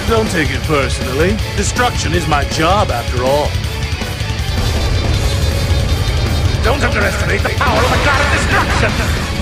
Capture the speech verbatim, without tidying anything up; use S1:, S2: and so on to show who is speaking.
S1: Don't take it personally. Destruction is my job, after all.
S2: Don't underestimate the power of the God of Destruction!